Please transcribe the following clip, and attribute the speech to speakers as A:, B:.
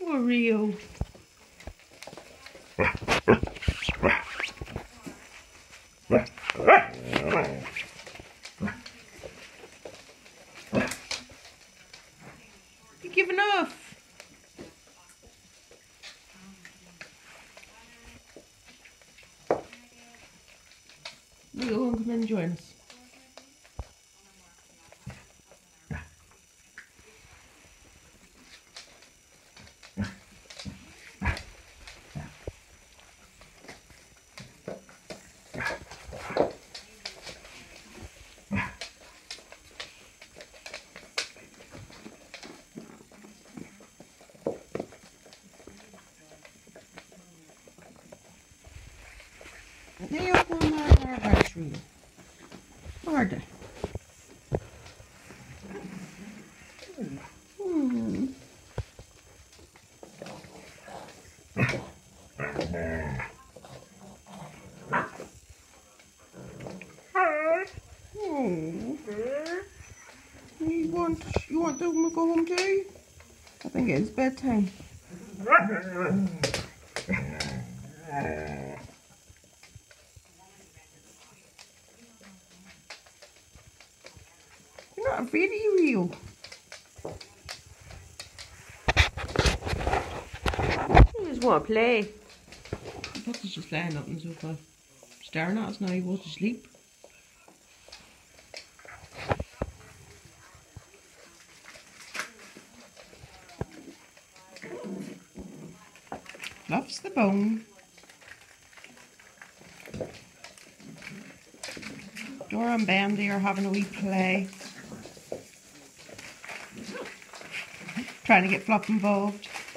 A: Poor Rio. You giving off? Rio, come and join us. They are going on our battery. Are they? Hmm. Oh. You want to go home too? I think it's bedtime. You're not afraid of you, Rio. You just want to play. I thought he was just lying up on the sofa, staring at us now. He was asleep. Loves the bone. Dora and Bendy are having a wee play. Trying to get Flop involved.